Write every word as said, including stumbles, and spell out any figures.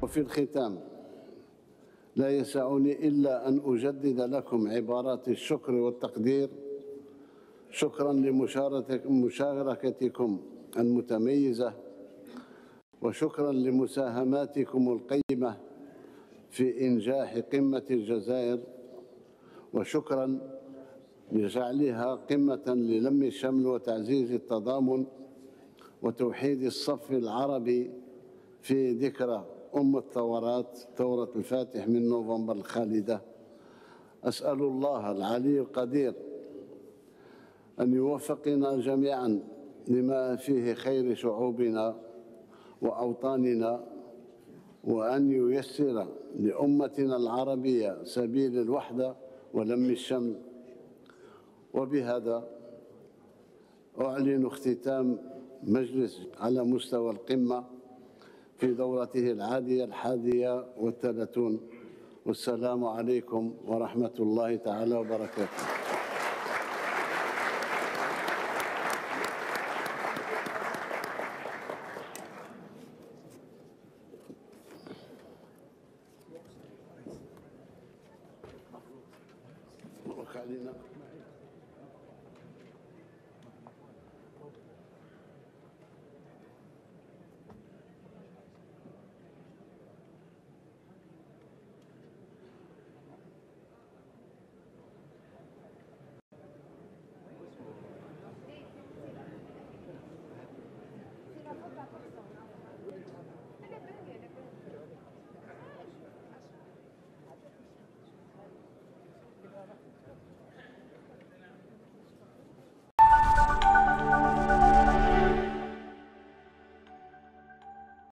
وفي الختام لا يسعني إلا أن أجدد لكم عبارات الشكر والتقدير، شكرا لمشاركتكم المتميزة، وشكرا لمساهماتكم القيمة في إنجاح قمة الجزائر، وشكرا لجعلها قمة للم الشمل وتعزيز التضامن وتوحيد الصف العربي في ذكرى أم الثورات، ثورة الفاتح من نوفمبر الخالدة. أسأل الله العلي القدير أن يوفقنا جميعا لما فيه خير شعوبنا وأوطاننا، وأن ييسر لأمتنا العربية سبيل الوحدة ولم الشمل. وبهذا أعلن اختتام مجلس على مستوى القمة في دورته العادية الحادية والثلاثون، والسلام عليكم ورحمة الله تعالى وبركاته.